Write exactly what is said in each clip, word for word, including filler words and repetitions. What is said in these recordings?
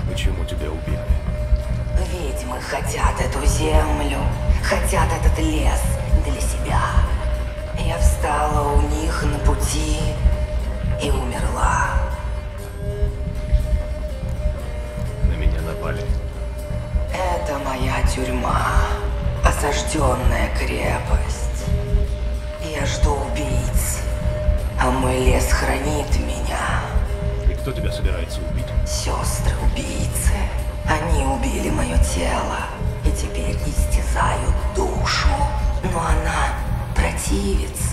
Почему тебя убили? Ведьмы хотят эту землю, хотят этот лес для себя. Я встала у них на пути и умерла. На меня напали. Это моя тюрьма, осажденная крепость. Я жду убийц, а мой лес хранит меня. И кто тебя собирается убить? Сестры-убийцы. Они убили мое тело и теперь истязают душу, но она противится.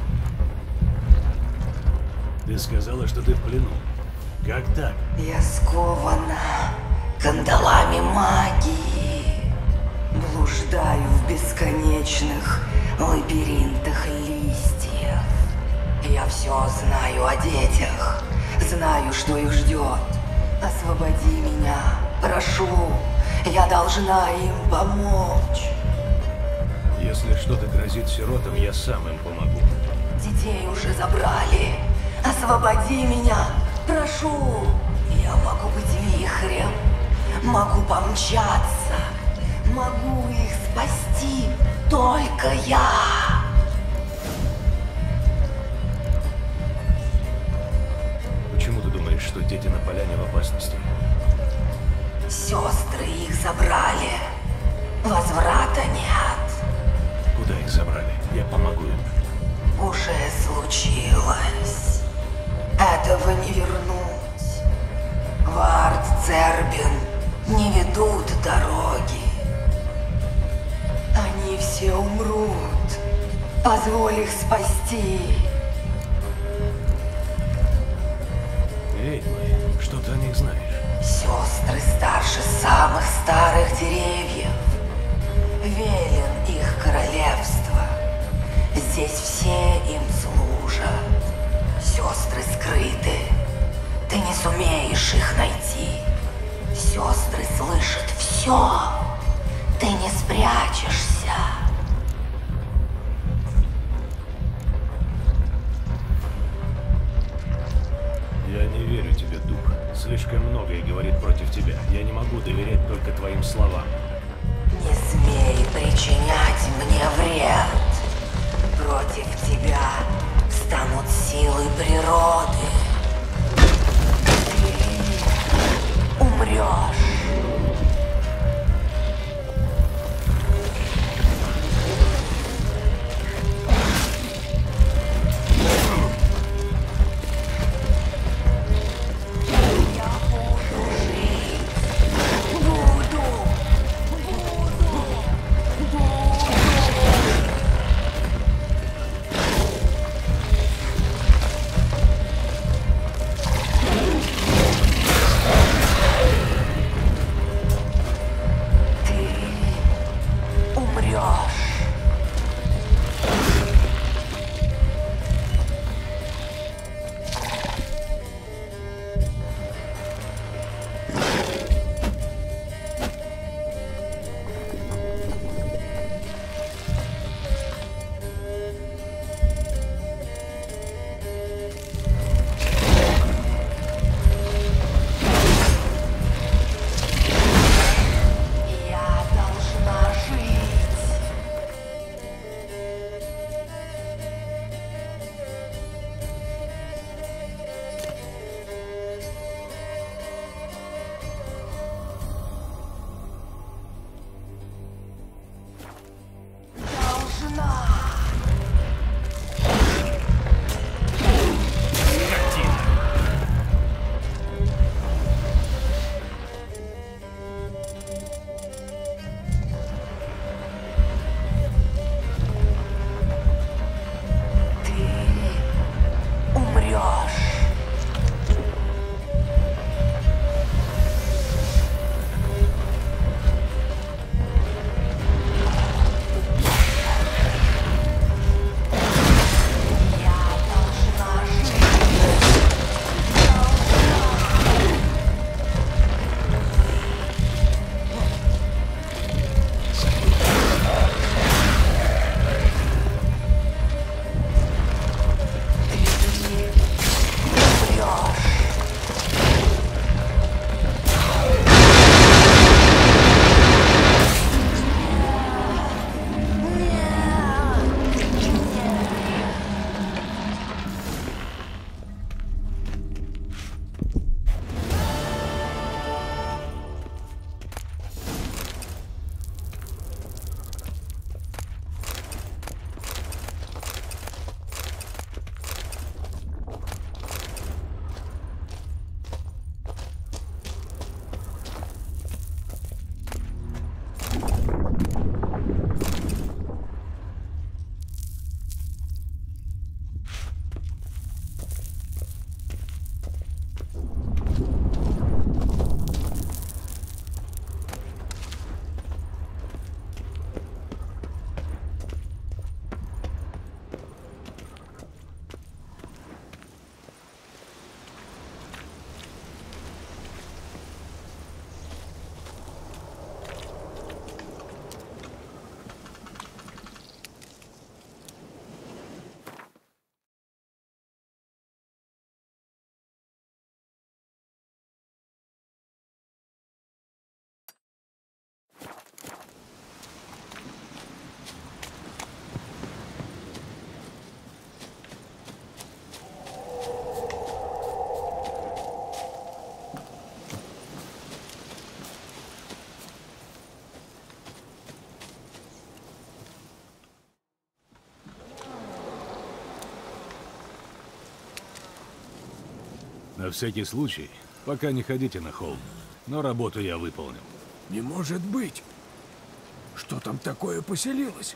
Ты сказала, что ты в плену. Как так? Я скована кандалами магии. Блуждаю в бесконечных лабиринтах листьев. Я все знаю о детях, знаю, что их ждет. Освободи меня, прошу, я должна им помочь. Если что-то грозит сиротам, я сам им помогу. Детей уже забрали. Освободи меня, прошу. Я могу быть вихрем, могу помчаться, могу их спасти только я. Почему ты думаешь, что дети на поляне в опасности? Сестры их забрали. Возврата нет. Куда их забрали? Я помогу им. Уже случилось. Этого не вернуть. Вард, Цербин не ведут дороги. Они все умрут. Позволь их спасти. Ведьмы, что ты о них знаешь? Сестры старше самых старых деревьев. Велен их королевство. Здесь все им служат. Сестры скрыты. Ты не сумеешь их найти. Сестры слышат все. Ты не спрячешься. Я не верю тебе, дух. Слишком многое говорит против тебя. Я не могу доверять только твоим словам. Не смей причинять мне вред. Против тебя встанут силы природы. Ты умрешь. На всякий случай, пока не ходите на холм. Но работу я выполнил. Не может быть. Что там такое поселилось?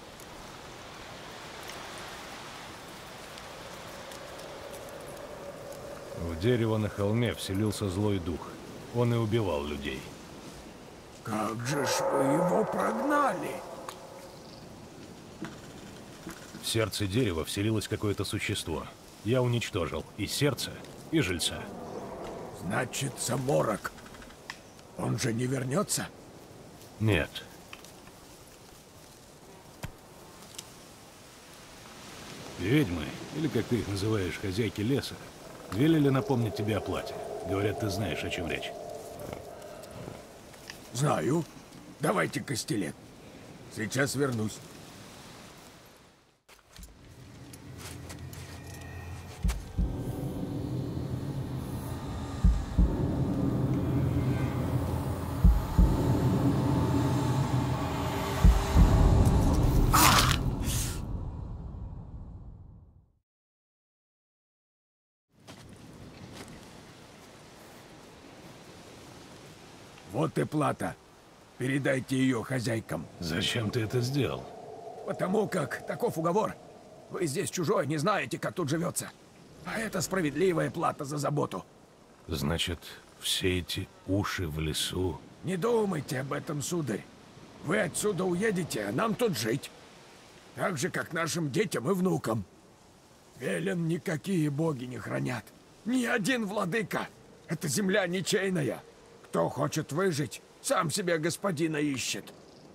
В дерево на холме вселился злой дух. Он и убивал людей. Как же ж вы его прогнали? В сердце дерева вселилось какое-то существо. Я уничтожил и сердце, и жильца. Значит, Морок. Он же не вернется? Нет. Ведьмы, или как ты их называешь, хозяйки леса, велели напомнить тебе о плате. Говорят, ты знаешь, о чем речь. Знаю. Давайте костелет. Сейчас вернусь. Вот и плата. Передайте ее хозяйкам. Зачем ты это сделал? Потому как таков уговор. Вы здесь чужой, не знаете, как тут живется. А это справедливая плата за заботу. Значит, все эти уши в лесу... Не думайте об этом, сударь. Вы отсюда уедете, а нам тут жить. Так же, как нашим детям и внукам. Велен никакие боги не хранят. Ни один владыка. Эта земля ничейная. Кто хочет выжить, сам себе господина ищет.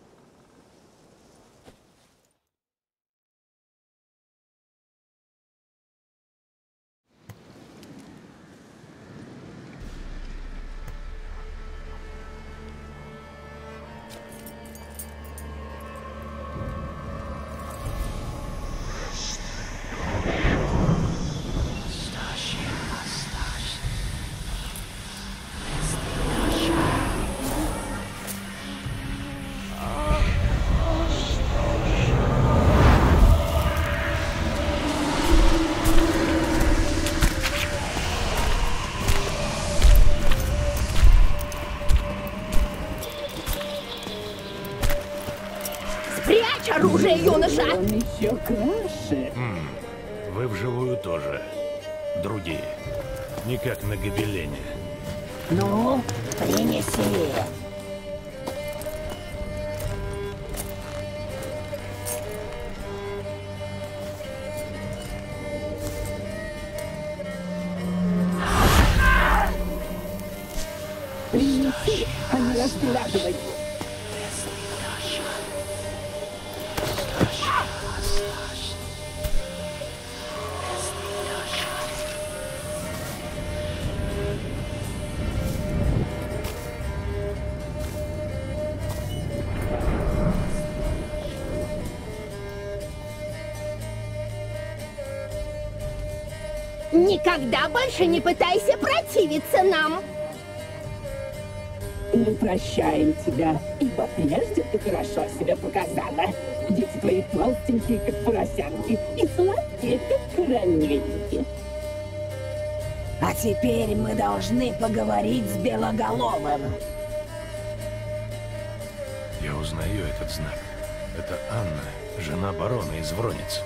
Оружие, юноша! Он еще краше. М-м, вы вживую тоже. Другие. Не как на гобелене. Ну, принеси. Принеси, а не разглядывай. Никогда больше не пытайся противиться нам! Мы прощаем тебя, ибо прежде ты хорошо себя показала. Дети твои толстенькие, как поросянки, и сладкие, как карамельки. А теперь мы должны поговорить с Белоголовым. Я узнаю этот знак. Это Анна, жена барона из Врониц.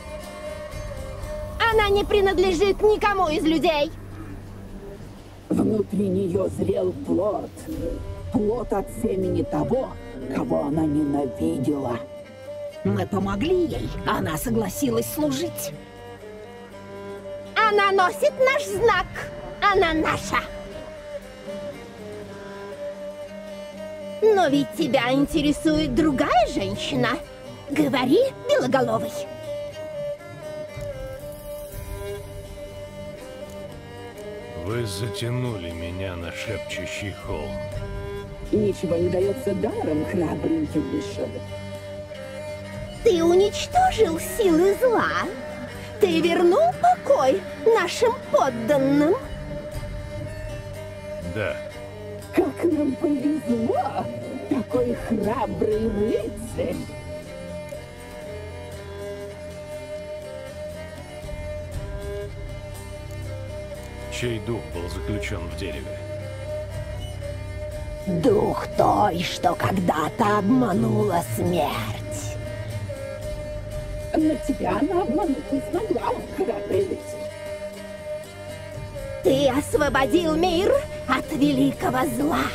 Она не принадлежит никому из людей. Внутри нее зрел плод. Плод от семени того, кого она ненавидела. Мы помогли ей, она согласилась служить. Она носит наш знак. Она наша. Но ведь тебя интересует другая женщина. Говори, Белоголовый. Вы затянули меня на шепчущий холм. Ничего не дается даром, храбрый юноша. Ты уничтожил силы зла. Ты вернул покой нашим подданным. Да. Как нам повезло! Такой храбрый рыцарь! Чей дух был заключен в дереве? Дух той, что когда-то обманула смерть. Но тебя она обмануть не смогла, храбрый рыцарь. Ты освободил мир от великого зла.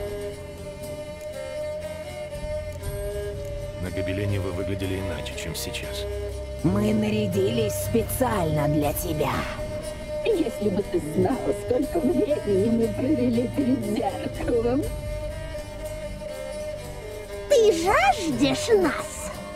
На гобелене вы выглядели иначе, чем сейчас. Мы нарядились специально для тебя. Если бы ты знала, сколько времени мы провели перед зеркалом. Ты жаждешь нас?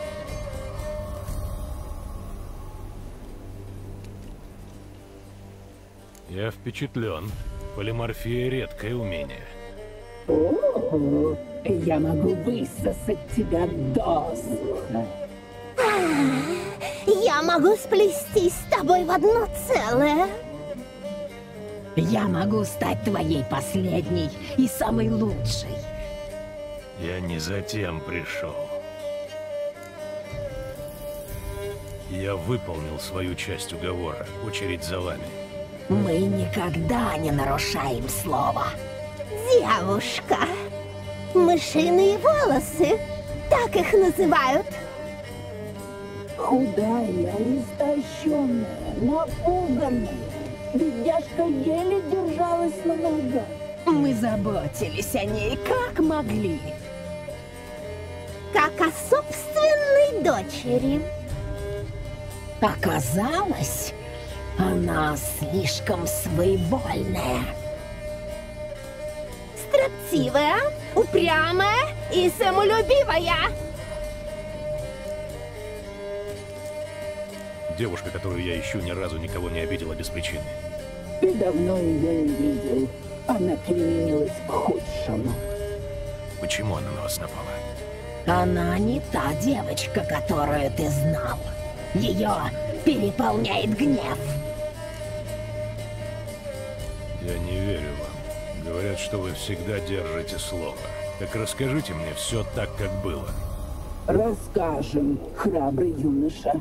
Я впечатлен. Полиморфия — редкое умение. О, я могу высосать тебя досуха. Я могу сплестись с тобой в одно целое. Я могу стать твоей последней и самой лучшей. Я не затем пришел. Я выполнил свою часть уговора. Очередь за вами. Мы никогда не нарушаем слова. Девушка. Мышиные волосы. Так их называют. Худая, истощенная, напуганная. Бедняжка еле держалась на ногах. Мы заботились о ней как могли. Как о собственной дочери. Оказалось, она слишком своевольная. Строптивая, упрямая и самолюбивая. Девушка, которую я ищу, ни разу никого не обидела без причины. Ты давно ее не видел. Она переменилась к худшему. Почему она на вас напала? Она не та девочка, которую ты знал. Ее переполняет гнев. Я не верю вам. Говорят, что вы всегда держите слово. Так расскажите мне все так, как было. Расскажем, храбрый юноша.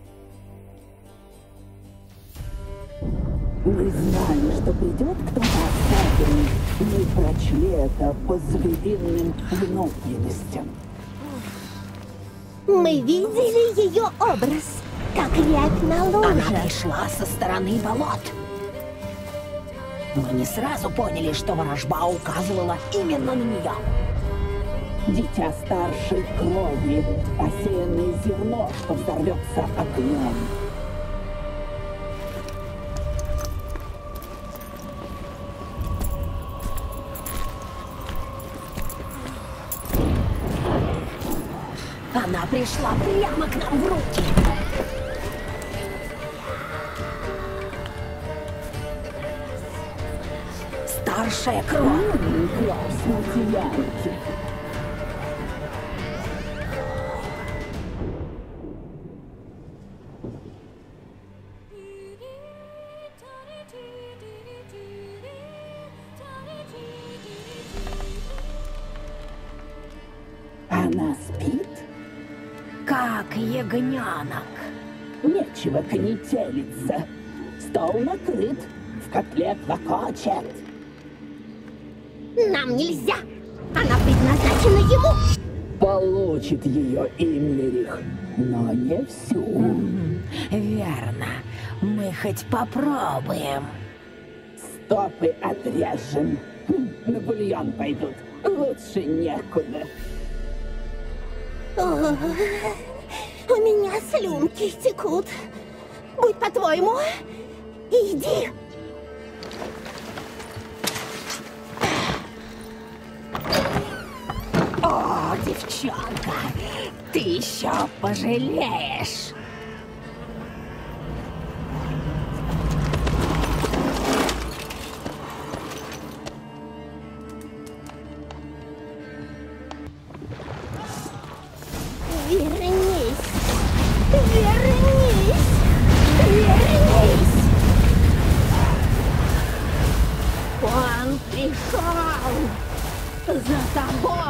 Мы знали, что придет кто-то особенный. Мы прочли это по звериным внутренностям. Мы видели ее образ, как рябь на луже. Она пришла со стороны болот. Мы не сразу поняли, что ворожба указывала именно на нее. Дитя старшей крови, посеянное зерно, что взорвется огнем. Она пришла прямо к нам в руки. Старшая кровь. Прекрасно сияете. Она спит? Как ягненок. Нечего конетелиться. Стол накрыт, в котле клокочет. Нам нельзя. Она предназначена ему. Получит ее Имлерих, но не всю. Верно. Мы хоть попробуем. Стопы отрежем. Хм, на бульон пойдут. Лучше некуда. О, у меня слюнки текут. Будь по-твоему, иди. О, девчонка, ты еще пожалеешь. Вернись! Вернись! Вернись! Он пришел за тобой!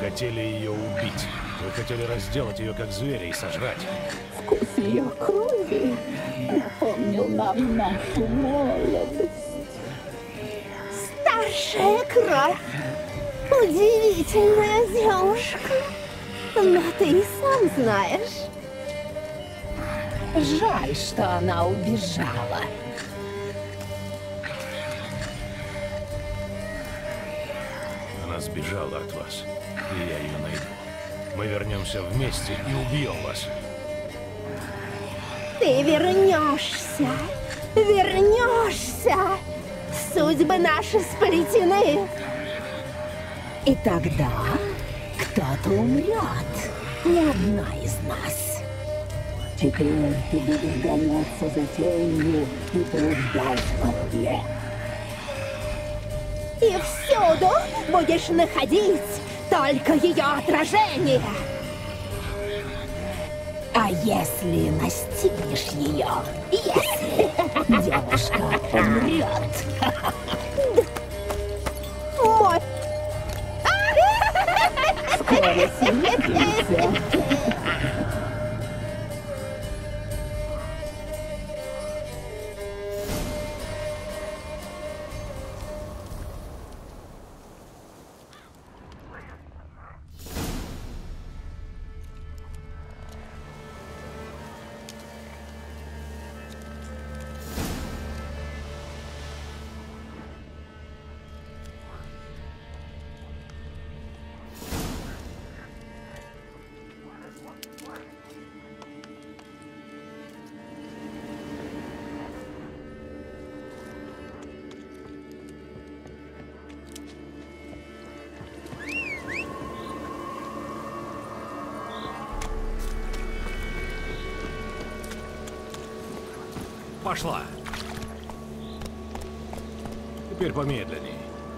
хотели ее убить. Вы хотели разделать ее как зверя и сожрать. Вкус ее крови напомнил нам нашу молодость. Старшая кровь. Удивительная девушка. Но ты и сам знаешь. Жаль, что она убежала. Она сбежала от вас, и я ее найду. Мы вернемся вместе и убьем вас. Ты вернешься. Вернешься. Судьбы наши сплетены. И тогда кто-то умрет. Не одна из нас. Теперь ты будешь гоняться за тенью и блуждать во тьме. И всюду будешь находить только ее отражение. А если настигнешь ее, если девушка умрет? Мой... Скоро свидимся. Пошла. Теперь помедленней.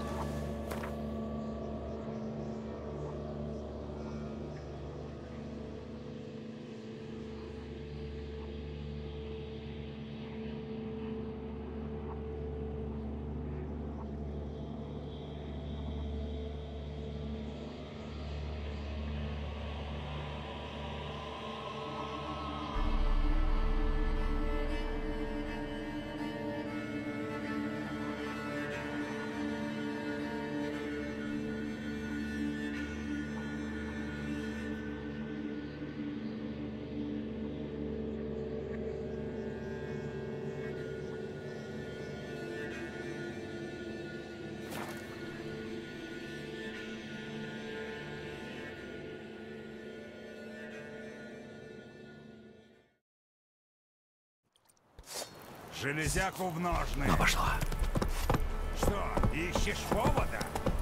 Железяку в ножны. Она пошла. Что, ищешь повода?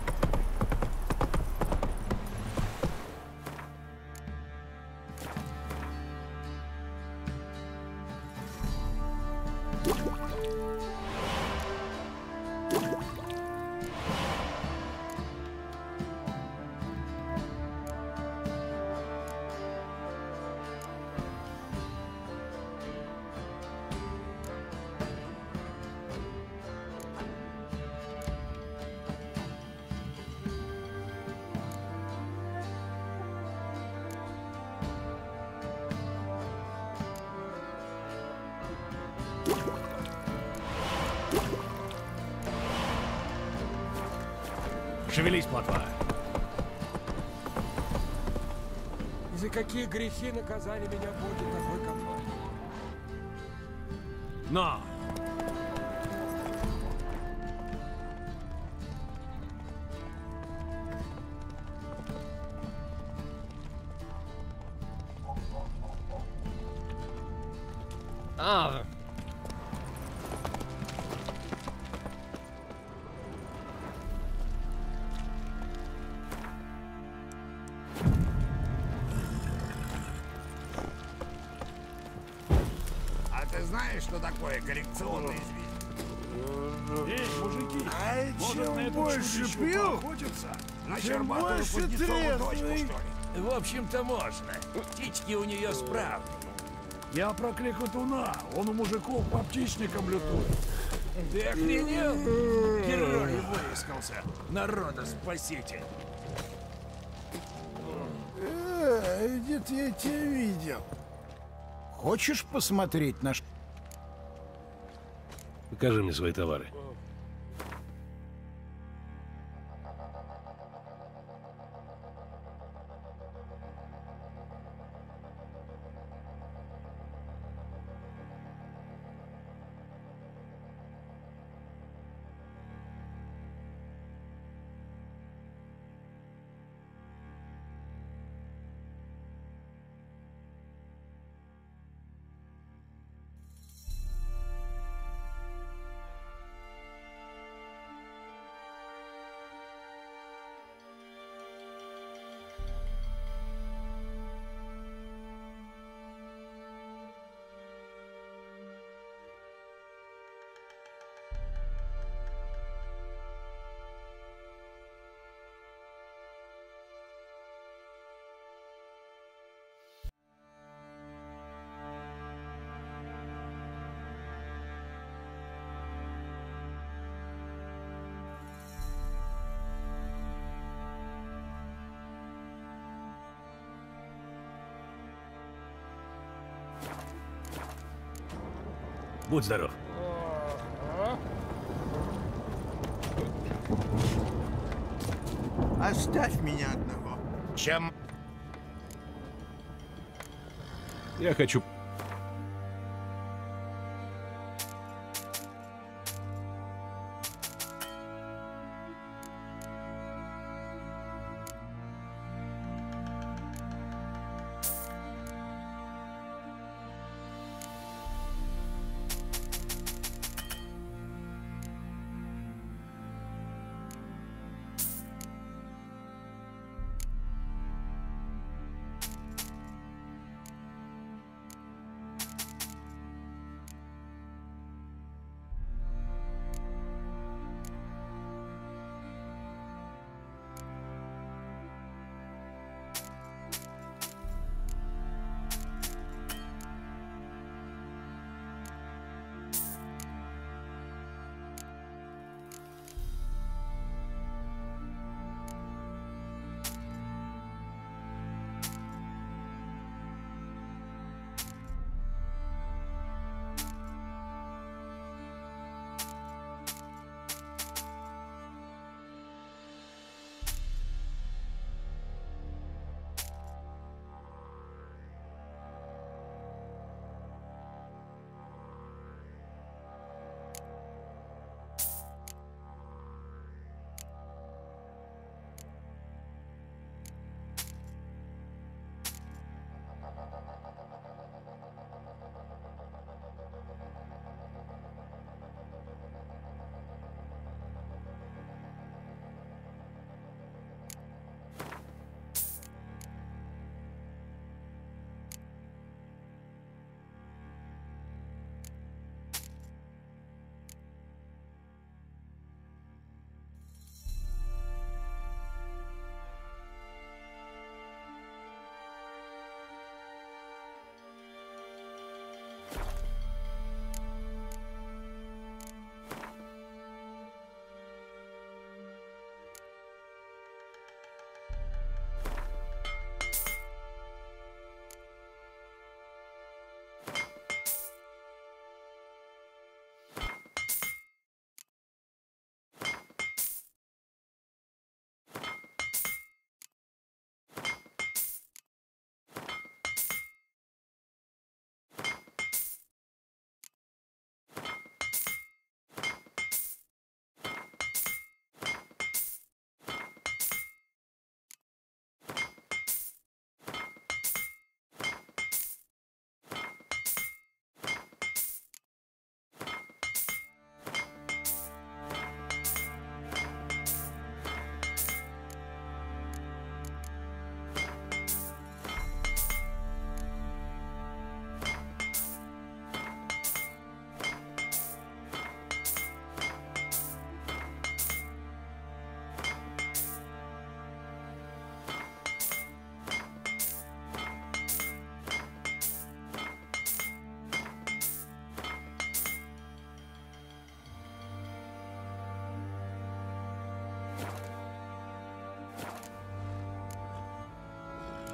Шевелись, плотва. И за какие грехи наказали меня боги такой контроль? Но! А, А ты знаешь, что такое коррекционный известие? Эй, мужики, А может, на чем эту больше чудищу пью, поохотиться? на тем щербатую больше Кузнецову дочку, трезвый. что ли? В общем-то, можно. Птички у нее справные. Я про кликотуна. Он у мужиков по птичникам лютует. Ты охренел? Герой выискался. Народа спаситель. Э, где-то я тебя видел. Хочешь посмотреть на... ш- Покажи мне свои товары. Будь здоров. Оставь меня одного. Чем? Я хочу...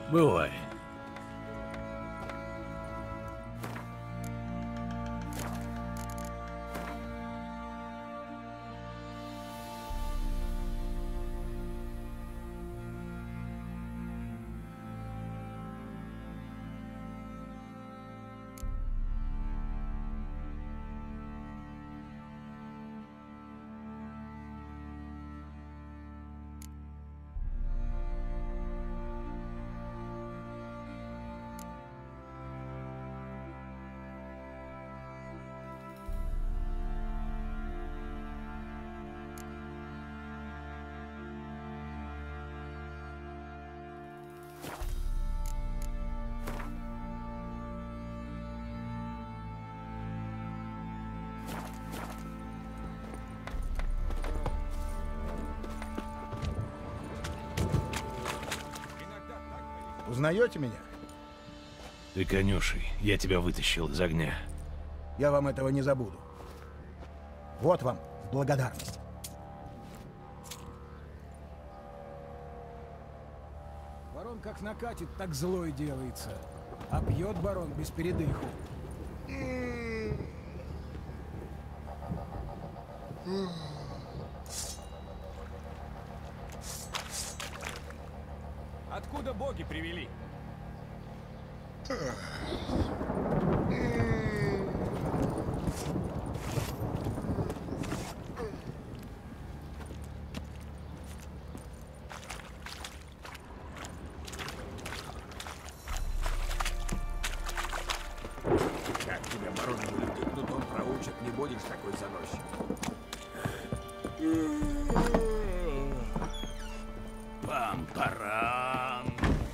Бывай. Узнаете меня? Ты конюший, я тебя вытащил из огня. Я вам этого не забуду. Вот вам благодарность. Барон как накатит, так злой делается. А пьет барон без передыху. Откуда боги привели? Как тебя, барон, ты тут он проучит, не будешь такой заносчив. Пам-парам.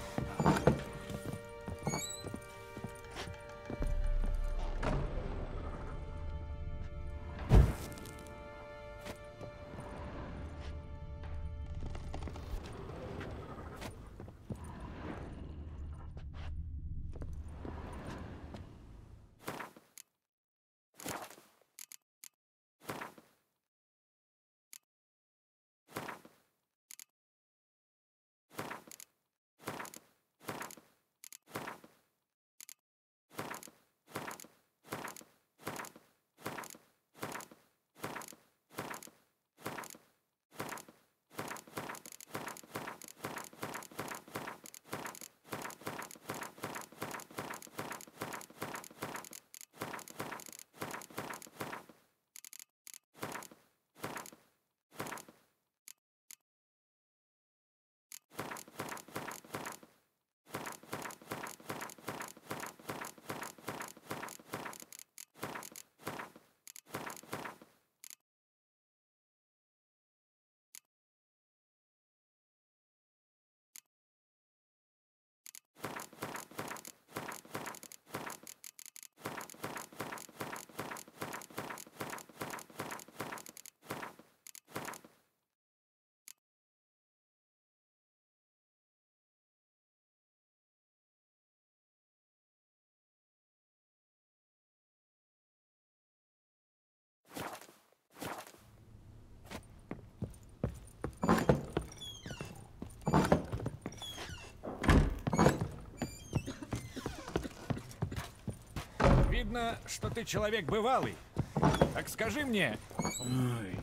Видно, что ты человек бывалый. Так скажи мне. Ой.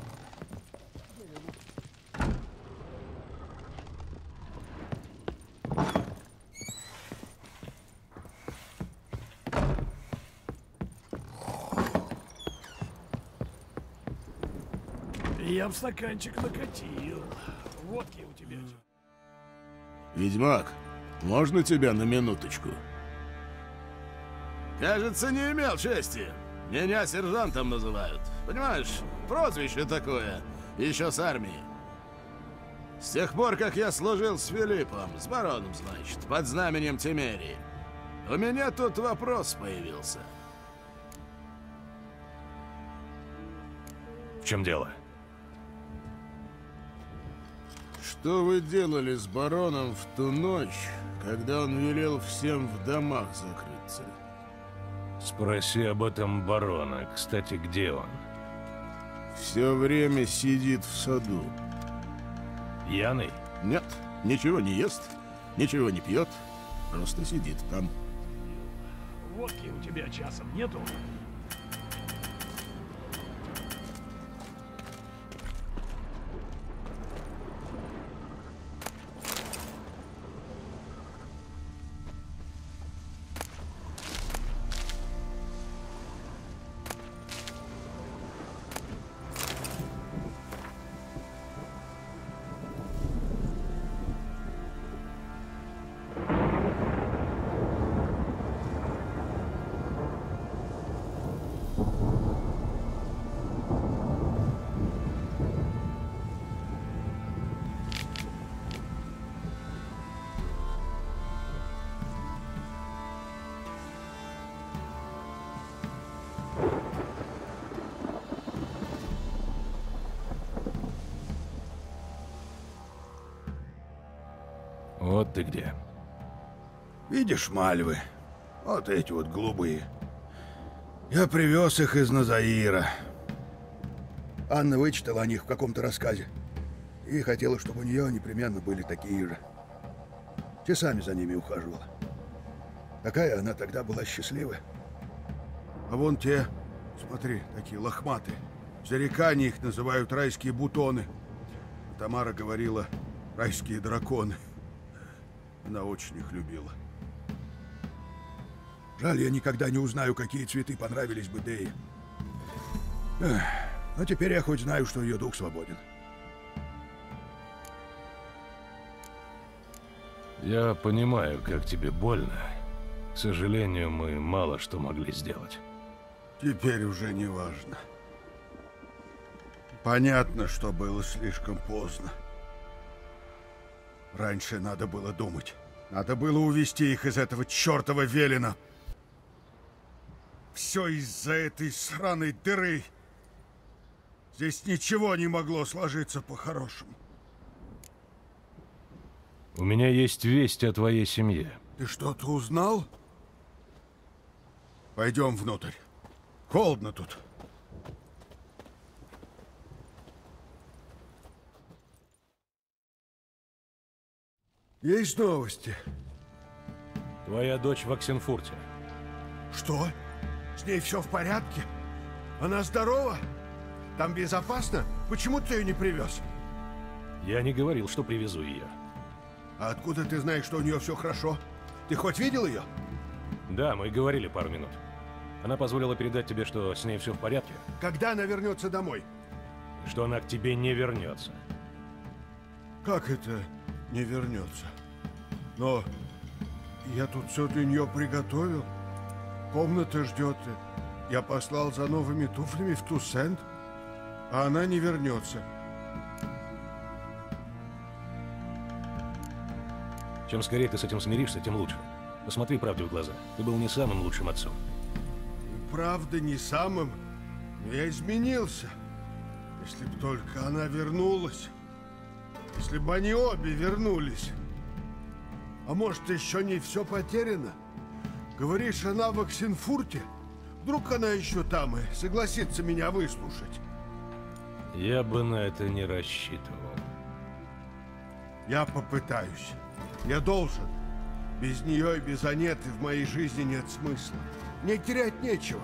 Я в стаканчик накатил. Водки у тебя. Ведьмак, можно тебя на минуточку? Кажется, не имел чести. Меня сержантом называют. Понимаешь, прозвище такое. Еще с армии. С тех пор, как я служил с Филиппом, с бароном, значит, под знаменем Тимерии, у меня тут вопрос появился. В чем дело? Что вы делали с бароном в ту ночь, когда он велел всем в домах закрыться? Спроси об этом барона. Кстати, где он? Все время сидит в саду. Пьяный? Нет, ничего не ест, ничего не пьет. Просто сидит там. Водки у тебя часом нету? Вот ты где. Видишь мальвы? Вот эти вот голубые. Я привез их из Назаира. Анна вычитала о них в каком-то рассказе. И хотела, чтобы у нее непременно были такие же. Часами за ними ухаживала. Такая она тогда была счастливая. А вон те, смотри, такие лохматые. В Зарекании их называют райские бутоны. А Тамара говорила, райские драконы. Она очень их любила. Жаль, я никогда не узнаю, какие цветы понравились бы Дее. Эх, но теперь я хоть знаю, что ее дух свободен. Я понимаю, как тебе больно. К сожалению, мы мало что могли сделать. Теперь уже не важно. Понятно, что было слишком поздно. Раньше надо было думать. Надо было увести их из этого чертова Велена. Все из-за этой сраной дыры. Здесь ничего не могло сложиться по-хорошему. У меня есть весть о твоей семье. Ты что-то узнал? Пойдем внутрь. Холодно тут. Есть новости? Твоя дочь в Оксенфурте. Что? С ней все в порядке? Она здорова? Там безопасно? Почему ты ее не привез? Я не говорил, что привезу ее. А откуда ты знаешь, что у нее все хорошо? Ты хоть видел ее? Да, мы говорили пару минут. Она позволила передать тебе, что с ней все в порядке. Когда она вернется домой? Что она к тебе не вернется. Как это не вернется? Но я тут все для нее приготовил. Комната ждет. Я послал за новыми туфлями в Туссент, а она не вернется. Чем скорее ты с этим смиришься, тем лучше. Посмотри правде в глаза. Ты был не самым лучшим отцом. Правда, не самым, но я изменился. Если бы только она вернулась. Если бы они обе вернулись. А может, еще не все потеряно? Говоришь, она в Оксенфурте? Вдруг она еще там и согласится меня выслушать? Я бы на это не рассчитывал. Я попытаюсь. Я должен. Без нее и без Анеты в моей жизни нет смысла. Мне терять нечего.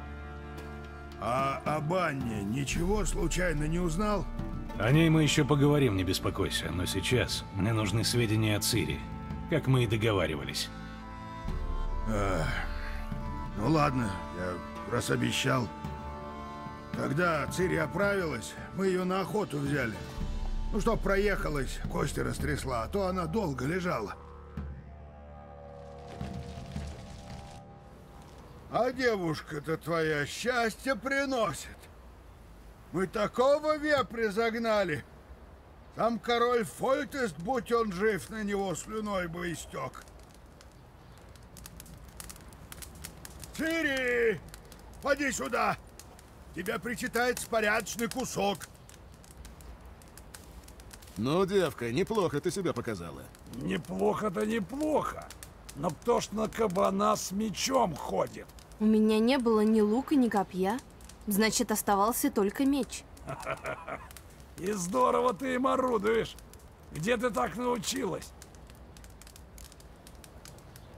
А об Анне ничего случайно не узнал? О ней мы еще поговорим, не беспокойся. Но сейчас мне нужны сведения о Цири, как мы и договаривались. А, ну ладно, я раз обещал. Когда Цири оправилась, мы ее на охоту взяли. Ну, чтоб проехалась, кости растрясла, а то она долго лежала. А девушка-то твоя счастье приносит. Мы такого вепря загнали. Сам король Фольтест, будь он жив, на него слюной бы истек. Цири! Поди сюда! Тебе причитается порядочный кусок. Ну, девка, неплохо ты себя показала. Неплохо-то неплохо. Но кто ж на кабана с мечом ходит? У меня не было ни лука, ни копья. Значит, оставался только меч. И здорово ты им орудуешь. Где ты так научилась?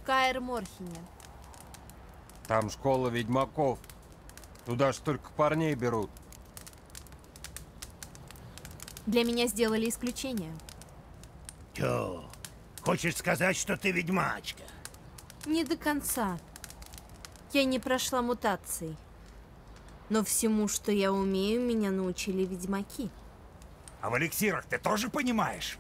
Каэр-Морхене. Там школа ведьмаков. Туда ж только парней берут. Для меня сделали исключение. Тё, хочешь сказать, что ты ведьмачка? Не до конца. Я не прошла мутаций. Но всему, что я умею, меня научили ведьмаки. А в эликсирах ты тоже понимаешь?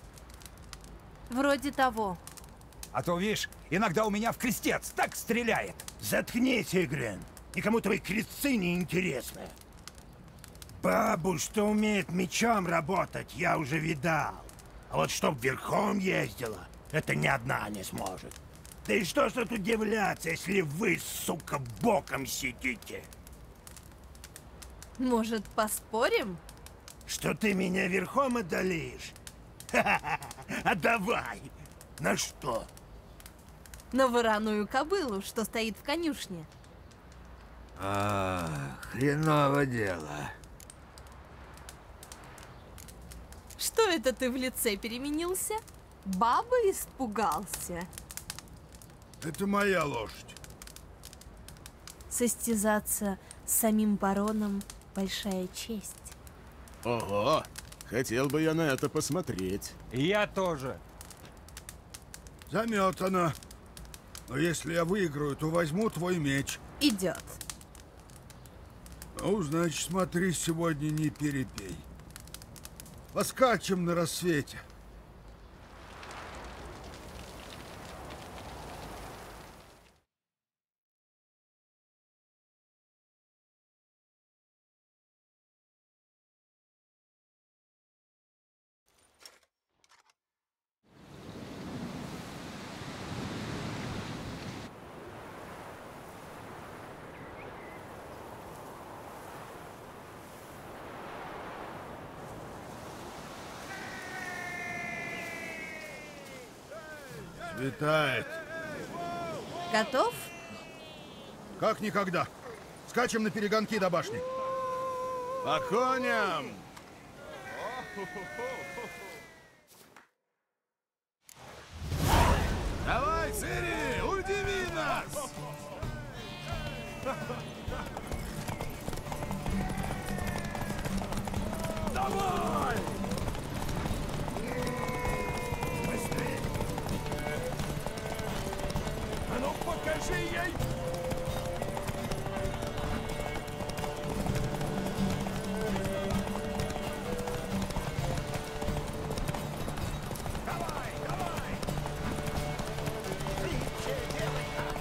Вроде того. А то, видишь, иногда у меня в крестец так стреляет. Заткнись, Игрен. Никому твои крестцы не интересны. Бабу, что умеет мечом работать, я уже видал. А вот чтоб верхом ездила, это ни одна не сможет. Да и что ж тут удивляться, если вы, сука, боком сидите? Может, поспорим? Что ты меня верхом одолеешь? Ха-ха-ха! А давай! На что? На вороную кобылу, что стоит в конюшне. А, хреново дело. Что это ты в лице переменился? Баба испугался. Это моя лошадь. Состязаться с самим бароном — большая честь. Ого! Хотел бы я на это посмотреть. И я тоже. Заметано. Но если я выиграю, то возьму твой меч. Идет. Ну, значит, смотри, сегодня не перепей. Поскачем на рассвете. Светает. Готов? Как никогда. Скачем на перегонки до башни. По коням! Давай, Цири, удиви нас! Давай! А ну покажи ей! Давай, давай! Легче делай так!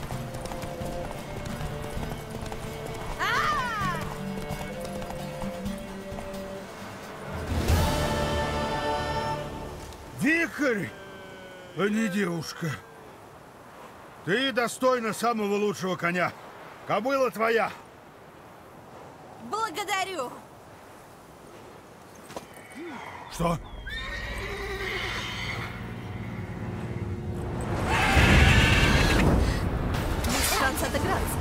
Вихрь, а не девушка. Ты достойна самого лучшего коня. Кобыла твоя. Благодарю. Что? Есть шанс отыграться.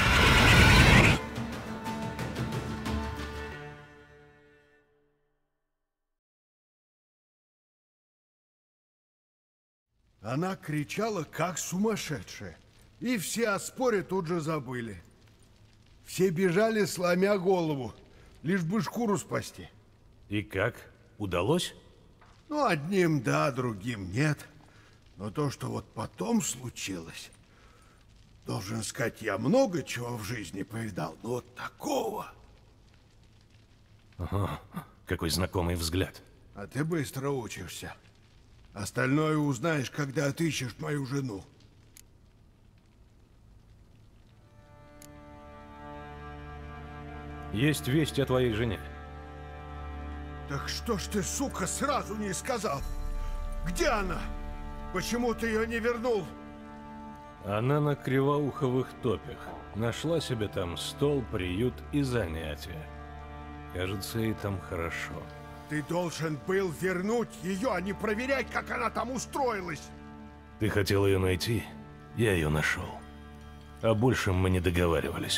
Она кричала, как сумасшедшая. И все о споре тут же забыли. Все бежали, сломя голову, лишь бы шкуру спасти. И как? Удалось? Ну, одним да, другим нет. Но то, что вот потом случилось... Должен сказать, я много чего в жизни повидал, но вот такого... Ага, какой знакомый взгляд. А ты быстро учишься. Остальное узнаешь, когда отыщешь мою жену. Есть весть о твоей жене. Так что ж ты, сука, сразу не сказал? Где она? Почему ты ее не вернул? Она на Кривоуховых топях. Нашла себе там стол, приют и занятия. Кажется, ей там хорошо. Ты должен был вернуть ее, а не проверять, как она там устроилась. Ты хотел ее найти, я ее нашел. О большем мы не договаривались.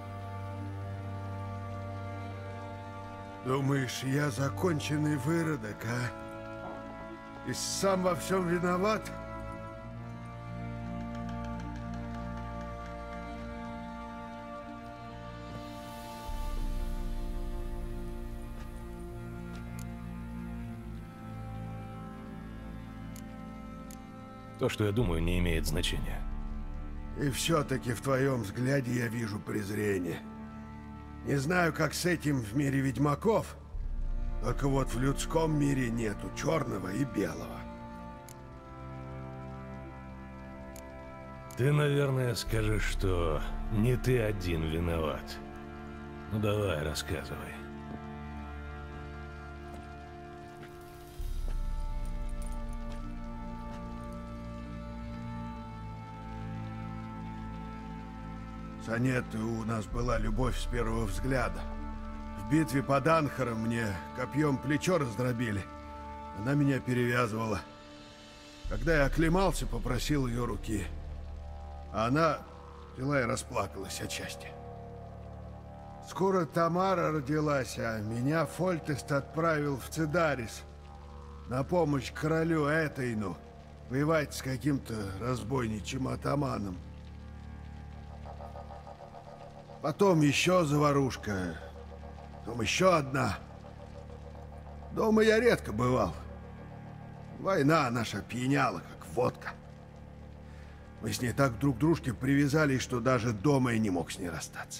Думаешь, я законченный выродок, а? И сам во всем виноват? То, что я думаю, не имеет значения. И все-таки в твоем взгляде я вижу презрение. Не знаю, как с этим в мире ведьмаков, только вот в людском мире нету черного и белого. Ты, наверное, скажешь, что не ты один виноват. Ну давай, рассказывай. С Анеттой у нас была любовь с первого взгляда. В битве под Анхаром мне копьем плечо раздробили. Она меня перевязывала. Когда я оклемался, попросил ее руки. А она взяла и расплакалась от счастья. Скоро Тамара родилась, а меня Фольтест отправил в Цидарис на помощь королю Этейну воевать с каким-то разбойничьим атаманом. Потом еще заварушка, потом еще одна. Дома я редко бывал. Война наша пьяняла, как водка. Мы с ней так друг к дружке привязались, что даже дома я не мог с ней расстаться.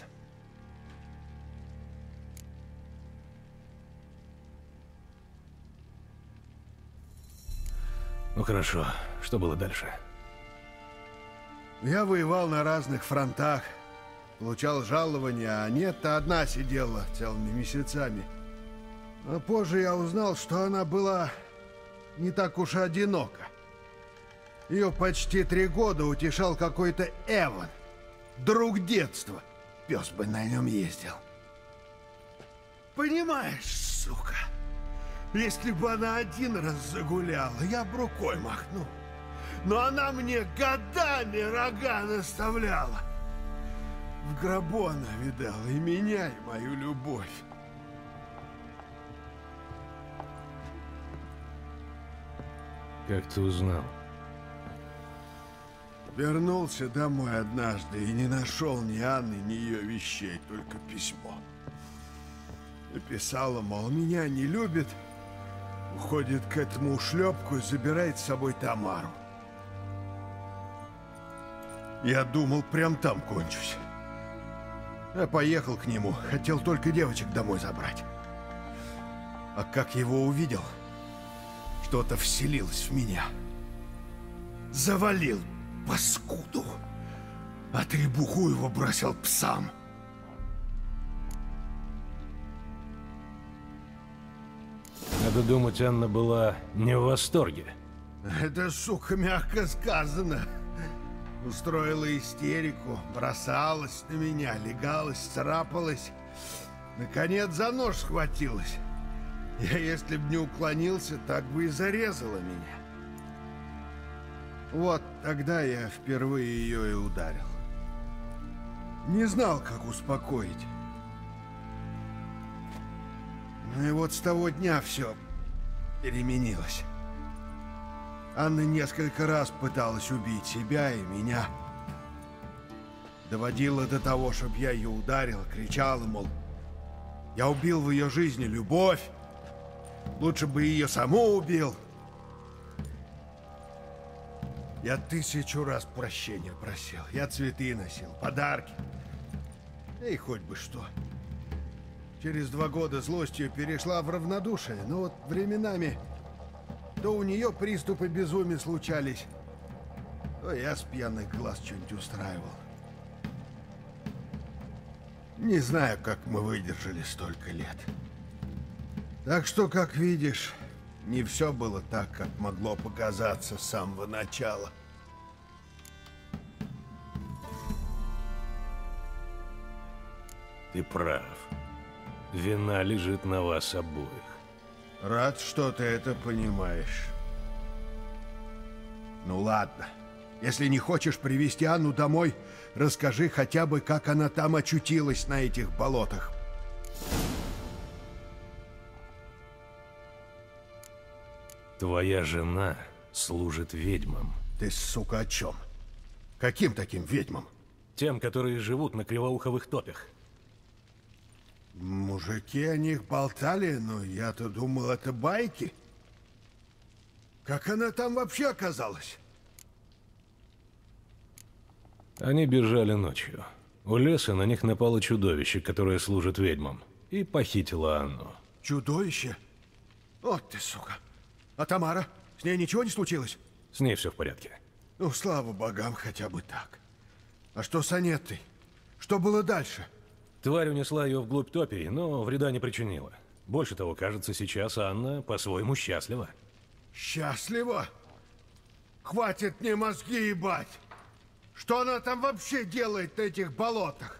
Ну хорошо, что было дальше? Я воевал на разных фронтах, получал жалования, а Анетта одна сидела целыми месяцами. А позже я узнал, что она была не так уж и одинока. Ее почти три года утешал какой-то Эван, друг детства. Пес бы на нем ездил. Понимаешь, сука, если бы она один раз загуляла, я бы рукой махнул. Но она мне годами рога наставляла. В гробу она видала и меня, и мою любовь. Как ты узнал? Вернулся домой однажды и не нашел ни Анны, ни ее вещей, только письмо. И писала, мол, меня не любит, уходит к этому ушлепку и забирает с собой Тамару. Я думал, прям там кончусь. Я поехал к нему, хотел только девочек домой забрать. А как его увидел, что-то вселилось в меня. Завалил паскуду, а требуху его бросил псам. Надо думать, Анна была не в восторге. Это, сука, мягко сказано. Устроила истерику, бросалась на меня, легалась, царапалась. Наконец за нож схватилась. Я, если б не уклонился, так бы и зарезала меня. Вот тогда я впервые ее и ударил. Не знал, как успокоить. Ну и вот с того дня все переменилось. Анна несколько раз пыталась убить себя и меня. Доводила до того, чтобы я ее ударил, кричала, мол, я убил в ее жизни любовь, лучше бы ее саму убил. Я тысячу раз прощения просил, я цветы носил, подарки. И хоть бы что. Через два года злостью перешла в равнодушие, но вот временами то у нее приступы безумия случались, то я с пьяных глаз что-нибудь устраивал. Не знаю, как мы выдержали столько лет. Так что, как видишь, не все было так, как могло показаться с самого начала. Ты прав. Вина лежит на вас обоих. Рад, что ты это понимаешь. Ну ладно. Если не хочешь привезти Анну домой, расскажи хотя бы, как она там очутилась на этих болотах. Твоя жена служит ведьмам. Ты, сука, о чем? Каким таким ведьмам? Тем, которые живут на кривоуховых топях. Мужики о них болтали, но я-то думал, это байки. Как она там вообще оказалась? Они бежали ночью. У леса на них напало чудовище, которое служит ведьмам, и похитило Анну. Чудовище? Вот ты, сука. А Тамара? С ней ничего не случилось? С ней все в порядке. Ну, слава богам, хотя бы так. А что с Анеттой? Что было дальше? Тварь унесла ее вглубь топи, но вреда не причинила. Больше того, кажется, сейчас Анна по-своему счастлива. Счастлива? Хватит мне мозги ебать! Что она там вообще делает на этих болотах?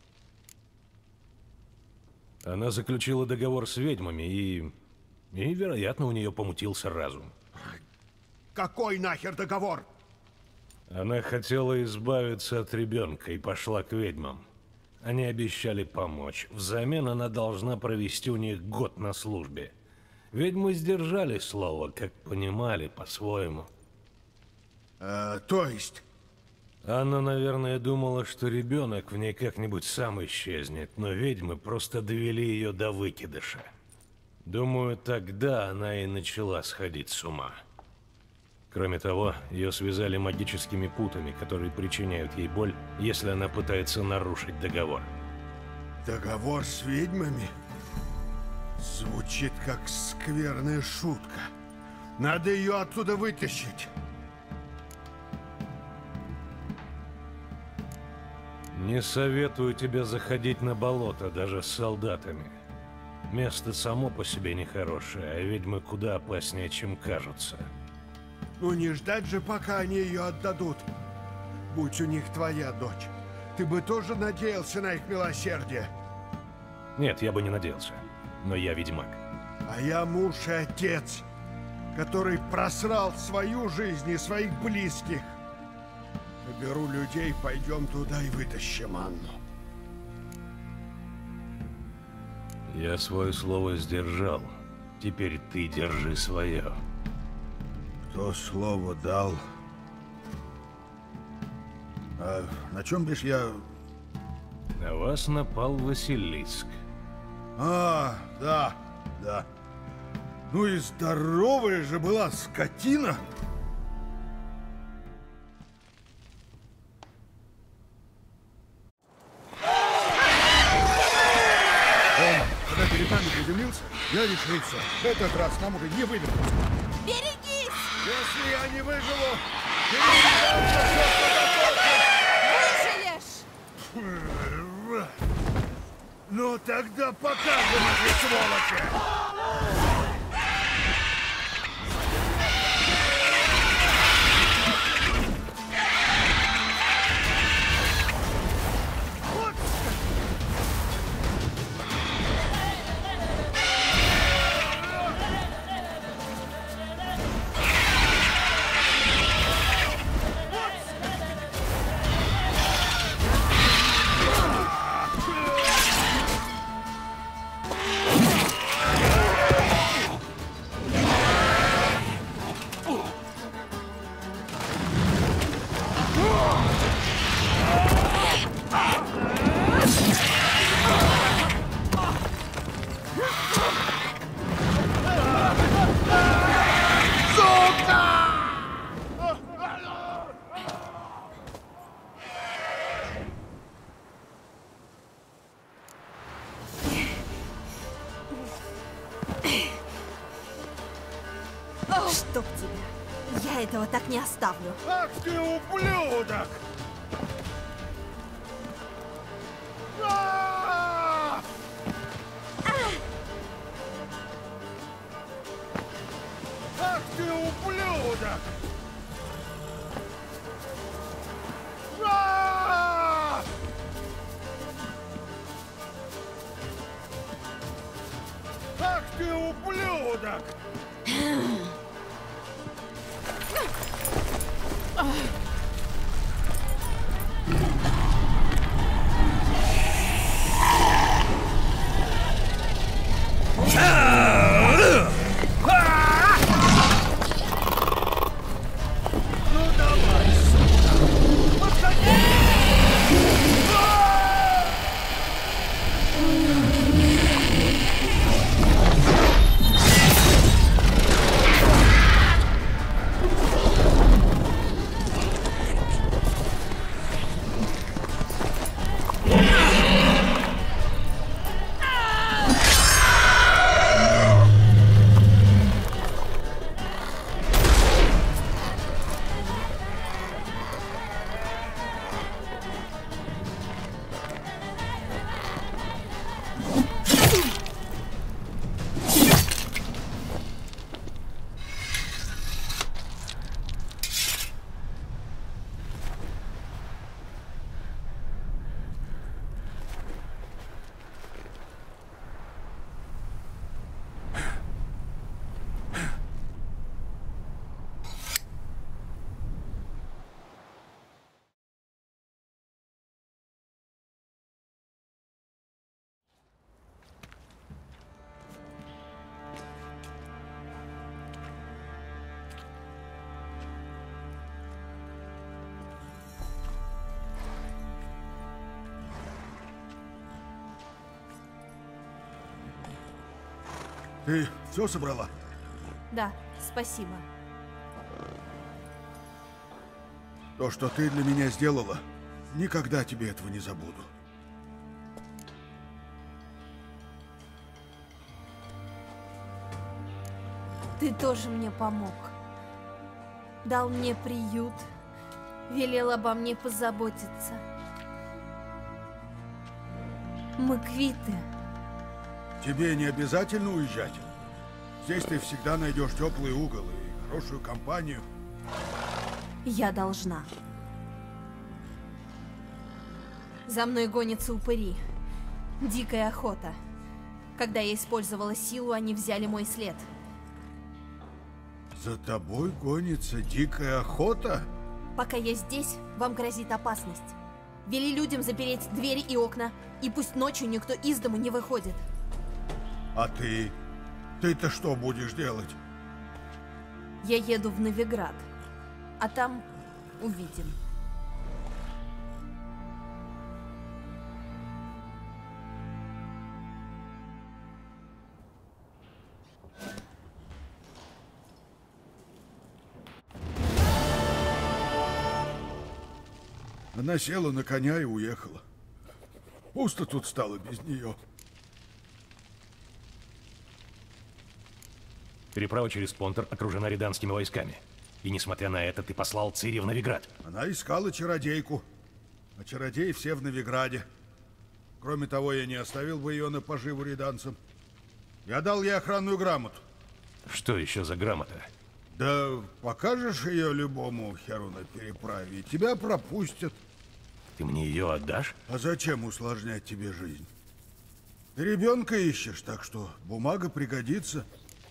Она заключила договор с ведьмами и... И, вероятно, у нее помутился разум. Какой нахер договор? Она хотела избавиться от ребенка и пошла к ведьмам. Они обещали помочь. Взамен она должна провести у них год на службе. Ведьмы сдержали слово, как понимали, по-своему. А, то есть? Анна, наверное, думала, что ребенок в ней как-нибудь сам исчезнет, но ведьмы просто довели ее до выкидыша. Думаю, тогда она и начала сходить с ума. Кроме того, ее связали магическими путами, которые причиняют ей боль, если она пытается нарушить договор. Договор с ведьмами? Звучит как скверная шутка. Надо ее оттуда вытащить. Не советую тебе заходить на болото даже с солдатами. Место само по себе нехорошее, а ведьмы куда опаснее, чем кажутся. Ну не ждать же, пока они ее отдадут. Будь у них твоя дочь, ты бы тоже надеялся на их милосердие? Нет, я бы не надеялся. Но я ведьмак. А я муж и отец, который просрал свою жизнь и своих близких. Наберу людей, пойдем туда и вытащим Анну. Я свое слово сдержал. Теперь ты держи свое. Кто слово дал? А на чем бишь я... На вас напал Василиск. А, да, да. Ну и здоровая же была скотина. Он, когда перед нами приземлился, я решил все. Этот раз нам уже не вывернуться. Берегись! Если я не выживу, Выживешь! Ну тогда покажем этой сволочи! Чтоб тебя. Я этого так не оставлю. Ах ты ублюдок! А! Ах ты ублюдок! А! Ах ты ублюдок! Ты все собрала? Да, спасибо. То, что ты для меня сделала, никогда тебе этого не забуду. Ты тоже мне помог. Дал мне приют, велел обо мне позаботиться. Мы квиты. Тебе не обязательно уезжать. Здесь ты всегда найдешь теплый угол и хорошую компанию. Я должна. За мной гонятся упыри. Дикая охота. Когда я использовала силу, они взяли мой след. За тобой гонится дикая охота? Пока я здесь, вам грозит опасность. Вели людям запереть двери и окна, и пусть ночью никто из дому не выходит. А ты? Ты-то что будешь делать? Я еду в Новиград, а там увидим. Она села на коня и уехала. Пусто тут стало без нее. Переправа через Понтер окружена риданскими войсками. И несмотря на это, ты послал Цири в Новиград. Она искала чародейку. А чародеи все в Новиграде. Кроме того, я не оставил бы ее на поживу риданцам. Я дал ей охранную грамоту. Что еще за грамота? Да покажешь ее любому херу на переправе, и тебя пропустят. Ты мне ее отдашь? А зачем усложнять тебе жизнь? Ты ребенка ищешь, так что бумага пригодится.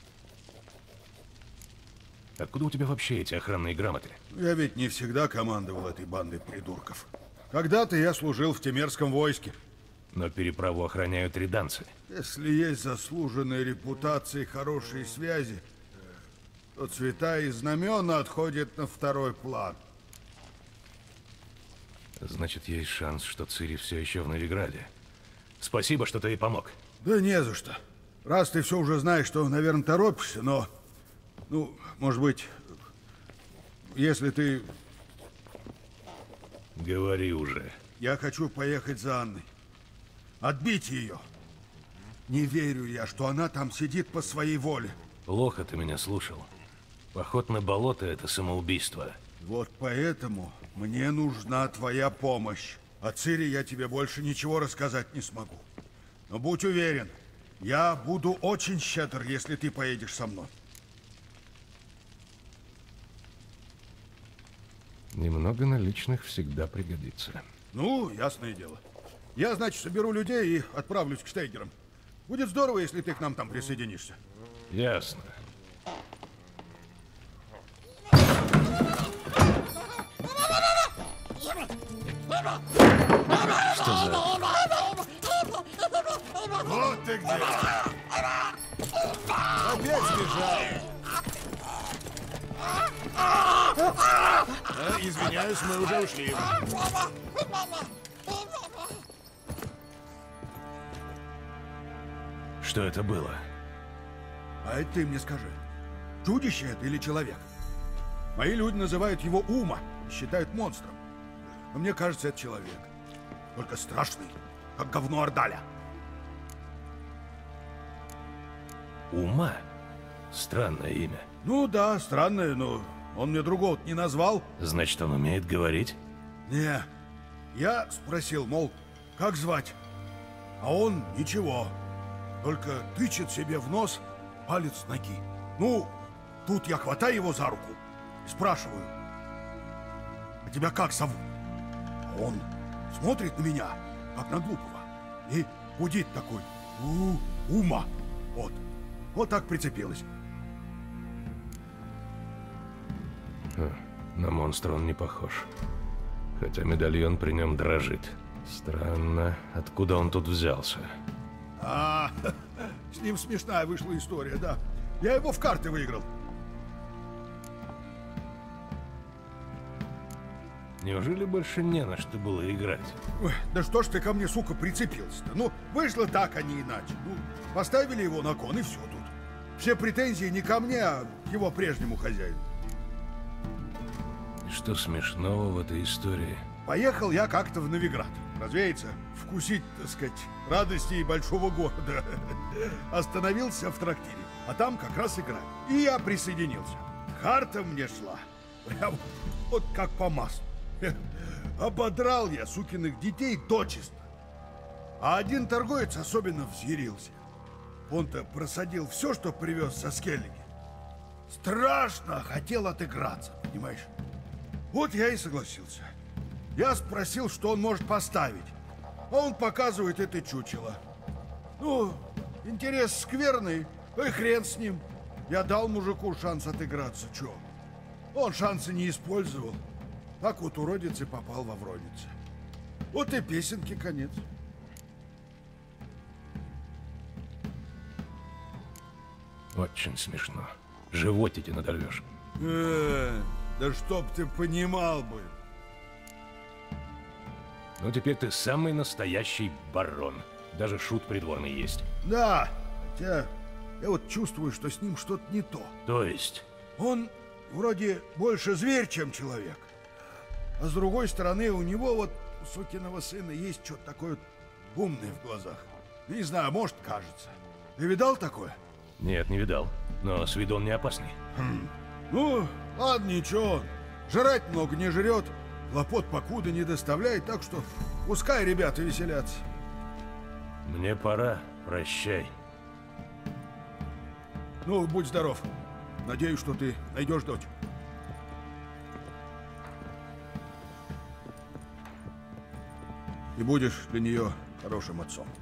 Откуда у тебя вообще эти охранные грамоты? Я ведь не всегда командовал этой бандой придурков. Когда-то я служил в Темерском войске. Но переправу охраняют риданцы. Если есть заслуженная репутация и хорошие связи, то цвета и знамена отходят на второй план. Значит, есть шанс, что Цири все еще в Новиграде. Спасибо, что ты ей помог. Да не за что. Раз ты все уже знаешь, то, наверное, торопишься, но... Ну, может быть, если ты... Говори уже. Я хочу поехать за Анной. Отбить ее. Не верю я, что она там сидит по своей воле. Плохо ты меня слушал. Поход на болото — это самоубийство. Вот поэтому мне нужна твоя помощь. О Цири я тебе больше ничего рассказать не смогу. Но будь уверен, я буду очень щедр, если ты поедешь со мной. Немного наличных всегда пригодится. Ну, ясное дело. Я, значит, соберу людей и отправлюсь к Штейгерам. Будет здорово, если ты к нам там присоединишься. Ясно. Что за... Вот ты где! Опять сбежал! А, извиняюсь, мы уже ушли. Что это было? А это ты мне скажи. Чудище это или человек? Мои люди называют его Ума и считают монстром. Но мне кажется, это человек. Только страшный, как говно Ордаля. Ума? Странное имя. Ну да, странное, но он мне другого не назвал. Значит, он умеет говорить? Не. Я спросил, мол, как звать? А он ничего. Только тычет себе в нос палец ноги. Ну, тут я хватаю его за руку и спрашиваю: а тебя как зовут? А он смотрит на меня, как на глупого, и гудит такой: У, Ума. Вот. Вот так прицепилась. Хм, на монстра он не похож. Хотя медальон при нем дрожит. Странно, откуда он тут взялся? А, с ним смешная вышла история, да. Я его в карты выиграл. Неужели больше не на что было играть? Ой, да что ж ты ко мне, сука, прицепился-то? Ну, вышло так, а не иначе. Ну, поставили его на кон, и все тут. все претензии не ко мне, а к его прежнему хозяину. И что смешного в этой истории? Поехал я как-то в Новиград. Развеяться, вкусить, так сказать, радости большого города. Остановился в трактире, а там как раз играли. И я присоединился. Карта мне шла. Прям вот как по маслу. Ободрал я сукиных детей дочисто. А один торговец особенно взъярился. Он-то просадил все, что привез со Скеллиги. Страшно хотел отыграться, понимаешь? Вот я и согласился. Я спросил, что он может поставить. А он показывает это чучело. Ну, интерес скверный, и хрен с ним. Я дал мужику шанс отыграться, чё? Он шансы не использовал. Так вот уродец и попал во Вронице. Вот и песенки конец. Очень смешно. Животики надорвешь. Э, да чтоб ты понимал бы. Ну теперь ты самый настоящий барон. Даже шут придворный есть. Да, хотя я вот чувствую, что с ним что-то не то. То есть? Он вроде больше зверь, чем человек. А с другой стороны, у него вот, у сукиного сына, есть что-то такое умное в глазах. Не знаю, может, кажется. Ты видал такое? Нет, не видал. Но с виду он не опасный. Хм. Ну, ладно, ничего. Жрать много не жрет, хлопот покуда не доставляет, так что пускай ребята веселятся. Мне пора. Прощай. Ну, будь здоров. Надеюсь, что ты найдешь дочь. И будешь для нее хорошим отцом.